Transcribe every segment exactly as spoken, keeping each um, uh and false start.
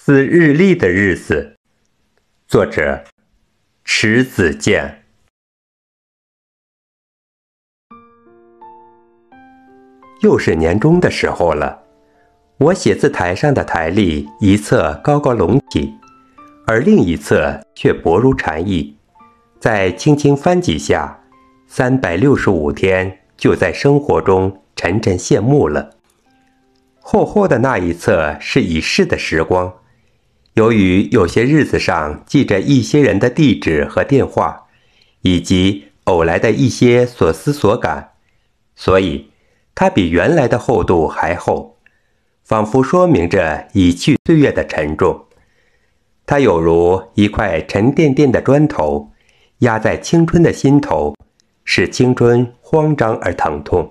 撕日历的日子，作者迟子建。又是年终的时候了，我写字台上的台历一侧高高隆起，而另一侧却薄如蝉翼，再轻轻翻几下，三百六十五天就在生活中沉沉谢幕了。厚厚的那一侧是已逝的时光，由于有些日子上记着一些人的地址和电话，以及偶来的一些所思所感，所以它比原来的厚度还厚，仿佛说明着已去岁月的沉重。它有如一块沉甸甸的砖头，压在青春的心头，使青春慌张而疼痛。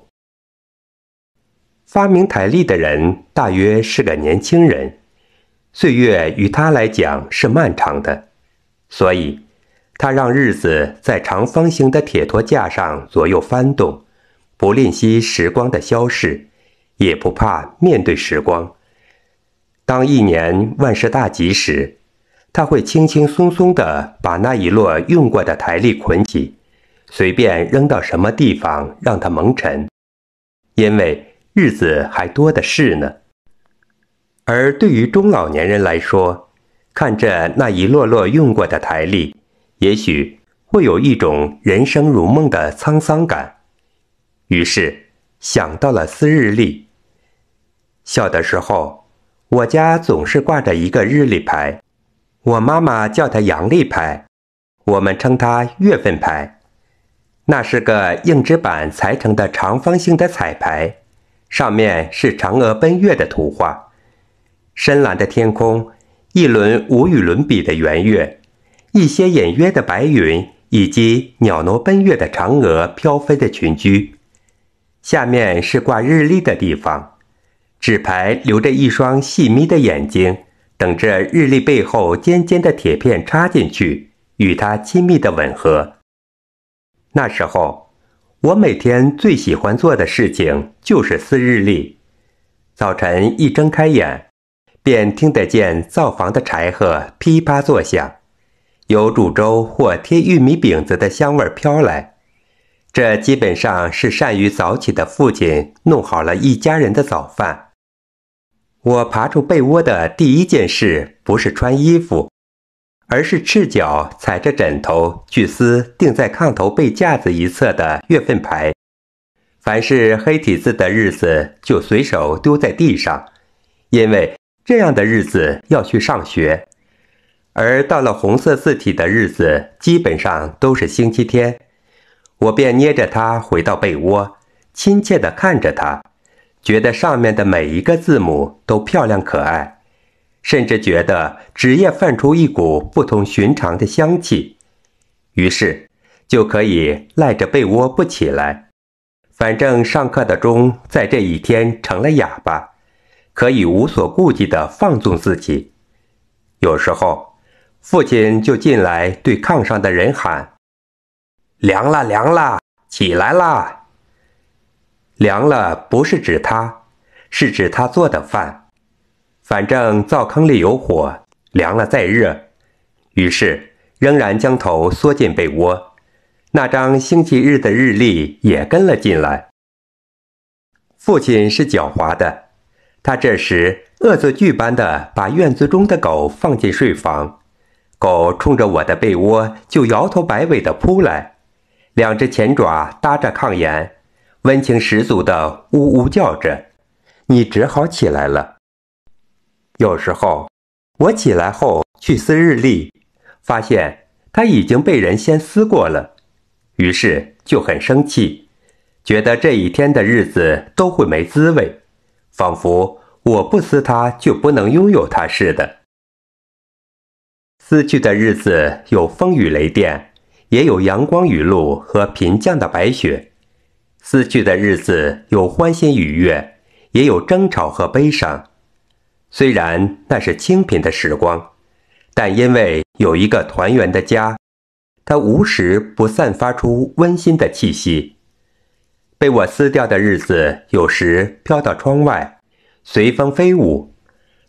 发明台历的人大约是个年轻人，岁月与他来讲是漫长的，所以他让日子在长方形的铁托架上左右翻动，不吝惜时光的消逝，也不怕面对时光。当一年万事大吉时，他会轻轻松松地把那一摞用过的台历捆起，随便扔到什么地方让它蒙尘，因为日子还多的是呢。而对于中老年人来说，看着那一摞摞用过的台历，也许会有一种人生如梦的沧桑感。于是想到了撕日历。小的时候，我家总是挂着一个日历牌，我妈妈叫它阳历牌，我们称它月份牌。那是个硬纸板裁成的长方形的彩牌，上面是嫦娥奔月的图画，深蓝的天空，一轮无与伦比的圆月，一些隐约的白云，以及袅娜奔月的嫦娥飘飞的群居。下面是挂日历的地方，纸牌留着一双细眯的眼睛，等着日历背后尖尖的铁片插进去，与它亲密的吻合。那时候，我每天最喜欢做的事情就是撕日历。早晨一睁开眼，便听得见灶房的柴禾噼啪作响，有煮粥或贴玉米饼子的香味飘来。这基本上是善于早起的父亲弄好了一家人的早饭。我爬出被窝的第一件事不是穿衣服，而是赤脚踩着枕头去撕钉在炕头背架子一侧的月份牌。凡是黑体字的日子就随手丢在地上，因为这样的日子要去上学。而到了红色字体的日子基本上都是星期天，我便捏着它回到被窝，亲切地看着它，觉得上面的每一个字母都漂亮可爱，甚至觉得纸页泛出一股不同寻常的香气，于是就可以赖着被窝不起来。反正上课的钟在这一天成了哑巴，可以无所顾忌地放纵自己。有时候父亲就进来对炕上的人喊：凉了凉了，起来啦！凉了不是指他，是指他做的饭。反正灶坑里有火，凉了再热。于是仍然将头缩进被窝，那张星期日的日历也跟了进来。父亲是狡猾的，他这时恶作剧般的把院子中的狗放进睡房，狗冲着我的被窝就摇头摆尾地扑来，两只前爪搭着炕沿，温情十足地呜呜叫着，你只好起来了。有时候我起来后去撕日历，发现它已经被人先撕过了，于是就很生气，觉得这一天的日子都会没滋味，仿佛我不撕它就不能拥有它似的。撕去的日子有风雨雷电，也有阳光雨露和频降的白雪。撕去的日子有欢欣愉悦，也有争吵和悲伤。虽然那是清贫的时光，但因为有一个团圆的家，它无时不散发出温馨的气息。被我撕掉的日子有时飘到窗外，随风飞舞，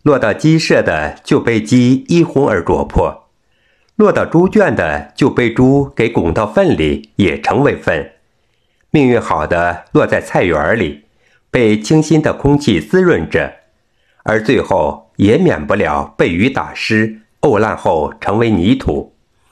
落到鸡舍的就被鸡一哄而啄破，落到猪圈的就被猪给拱到粪里，也成为粪。命运好的落在菜园里，被清新的空气滋润着，而最后也免不了被雨打湿，沤烂后成为泥土。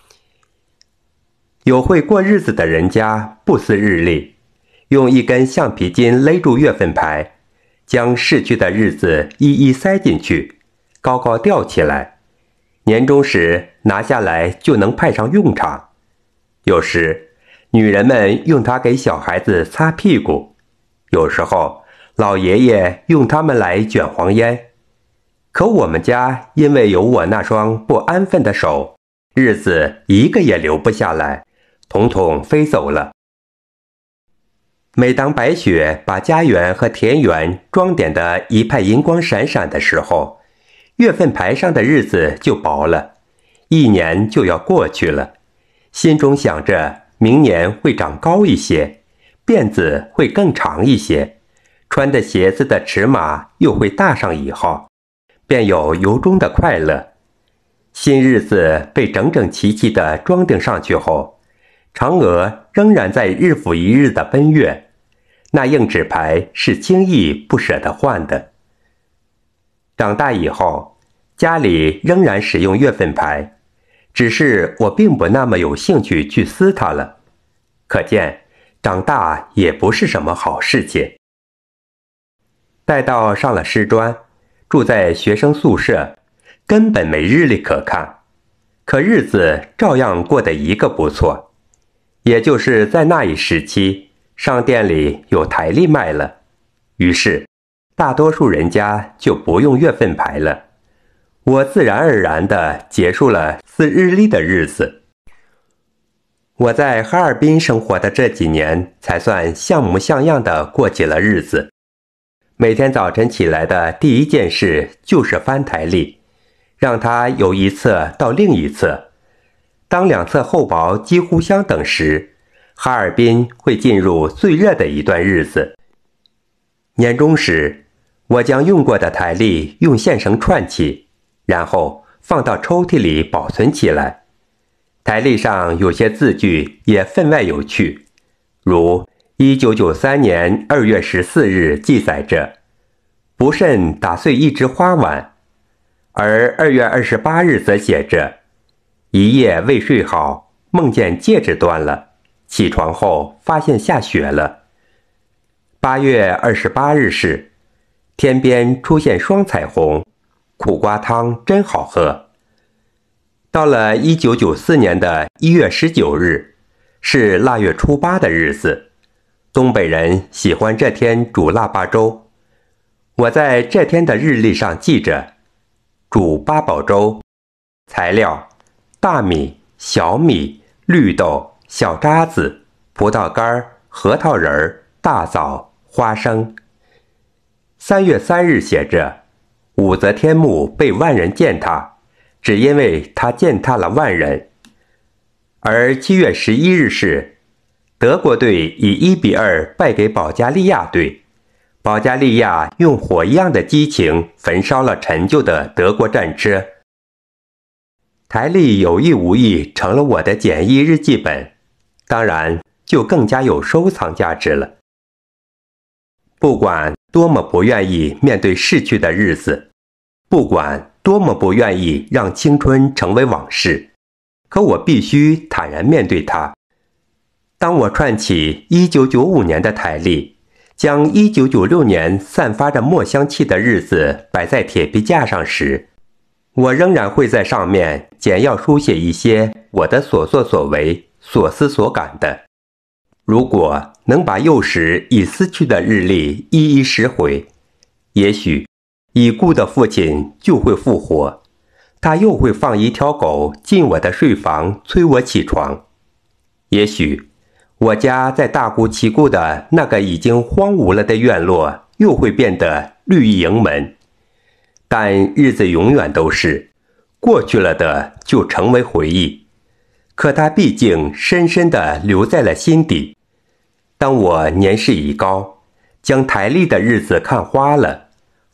有会过日子的人家不思日历，用一根橡皮筋勒住月份牌，将逝去的日子一一塞进去，高高吊起来，年终时拿下来就能派上用场。有时女人们用它给小孩子擦屁股，有时候老爷爷用它们来卷黄烟。可我们家因为有我那双不安分的手，日子一个也留不下来，统统飞走了。每当白雪把家园和田园装点得一派银光闪闪的时候，月份牌上的日子就薄了，一年就要过去了，心中想着明年会长高一些，辫子会更长一些，穿的鞋子的尺码又会大上一号，便有由衷的快乐。新日子被整整齐齐地装订上去后，嫦娥仍然在日复一日的奔月，那硬纸牌是轻易不舍得换的。长大以后，家里仍然使用月份牌，只是我并不那么有兴趣去撕它了。可见长大也不是什么好事情。待到上了师专，住在学生宿舍，根本没日历可看，可日子照样过得一个不错。也就是在那一时期，商店里有台历卖了，于是大多数人家就不用月份牌了。我自然而然地结束了撕日历的日子。我在哈尔滨生活的这几年才算像模像样地过起了日子。每天早晨起来的第一件事就是翻台历，让它由一侧到另一侧。当两侧厚薄几乎相等时，哈尔滨会进入最热的一段日子。年终时，我将用过的台历用线绳串起，然后放到抽屉里保存起来。台历上有些字句也分外有趣，如一九九三年二月十四日记载着不慎打碎一只花碗，而二月二十八日则写着一夜未睡好，梦见戒指断了，起床后发现下雪了。八月二十八日是天边出现双彩虹，苦瓜汤真好喝。到了一九九四年的一月十九日，是腊月初八的日子，东北人喜欢这天煮腊八粥。我在这天的日历上记着煮八宝粥，材料大米、小米、绿豆、小渣子、葡萄干、核桃仁、大枣、花生。三月三日写着武则天墓被万人践踏，只因为他践踏了万人。而七月十一日是德国队以一比二败给保加利亚队，保加利亚用火一样的激情焚烧了陈旧的德国战车。台历有意无意成了我的简易日记本，当然就更加有收藏价值了。不管多么不愿意面对逝去的日子，不管多么不愿意让青春成为往事，可我必须坦然面对它。当我串起一九九五年的台历，将一九九六年散发着墨香气的日子摆在铁皮架上时，我仍然会在上面简要书写一些我的所作所为、所思所感的。如果能把幼时已撕去的日历一一拾回，也许已故的父亲就会复活，他又会放一条狗进我的睡房催我起床。也许我家在大沽旗固的那个已经荒芜了的院落又会变得绿意盈门。但日子永远都是过去了的，就成为回忆，可它毕竟深深地留在了心底。当我年事已高，将台历的日子看花了，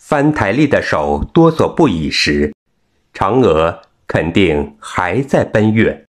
翻台历的手哆嗦不已时，嫦娥肯定还在奔月。